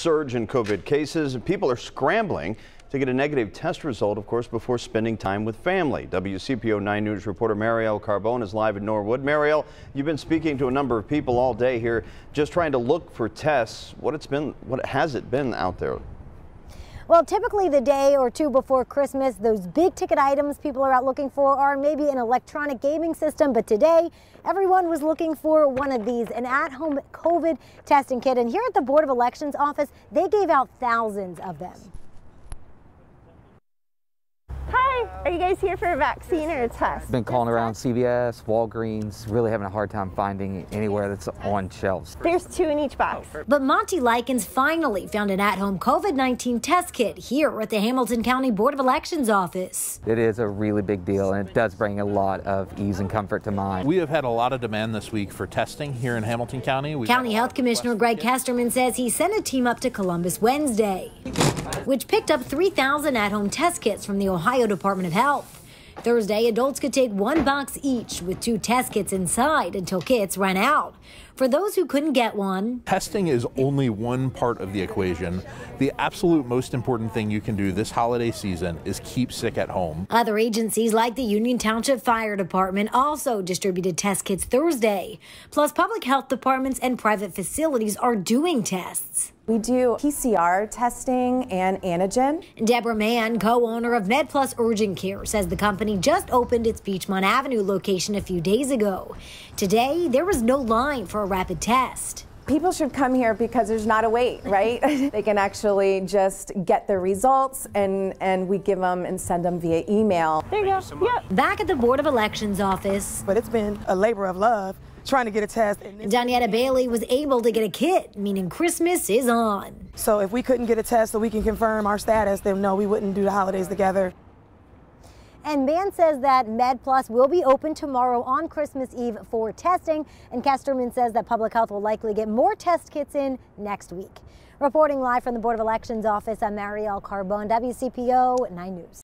surge in COVID cases. People are scrambling to get a negative test result, of course, before spending time with family. WCPO 9 News reporter Marielle Carbone is live in Norwood. Marielle, you've been speaking to a number of people all day here, just trying to look for tests. What has it been out there? Well, typically the day or two before Christmas, those big ticket items people are out looking for are maybe an electronic gaming system. But today, everyone was looking for one of these, an at-home COVID testing kit. And here at the Board of Elections office, they gave out thousands of them. Hi, are you guys here for a vaccine or a test? Been calling around CVS, Walgreens, really having a hard time finding anywhere that's on shelves. There's 2 in each box. But Monty Likens finally found an at-home COVID-19 test kit here at the Hamilton County Board of Elections office. It is a really big deal, and it does bring a lot of ease and comfort to mind. We have had a lot of demand this week for testing here in Hamilton County. County Health Commissioner Greg Kesterman says he sent a team up to Columbus Wednesday, which picked up 3,000 at-home test kits from the Ohio Department of Health. Thursday, adults could take 1 box each with 2 test kits inside until kits ran out. For those who couldn't get one, testing is only one part of the equation. The absolute most important thing you can do this holiday season is keep sick at home. Other agencies like the Union Township Fire Department also distributed test kits Thursday. Plus, public health departments and private facilities are doing tests. We do PCR testing and antigen. Deborah Mann, co-owner of MedPlus Urgent Care, says the company just opened its Beachmont Avenue location a few days ago. Today, there was no line for a rapid test. People should come here because there's not a wait, right? They can actually just get the results and we give them and send them via email. There you go. Yep. Back at the Board of Elections office. But it's been a labor of love trying to get a test. Danietta Bailey was able to get a kit, meaning Christmas is on. So if we couldn't get a test so we can confirm our status, then no, we wouldn't do the holidays together. And Mann says that MedPlus will be open tomorrow on Christmas Eve for testing. And Kesterman says that public health will likely get more test kits in next week. Reporting live from the Board of Elections office, I'm Marielle Carbone, WCPO 9 News.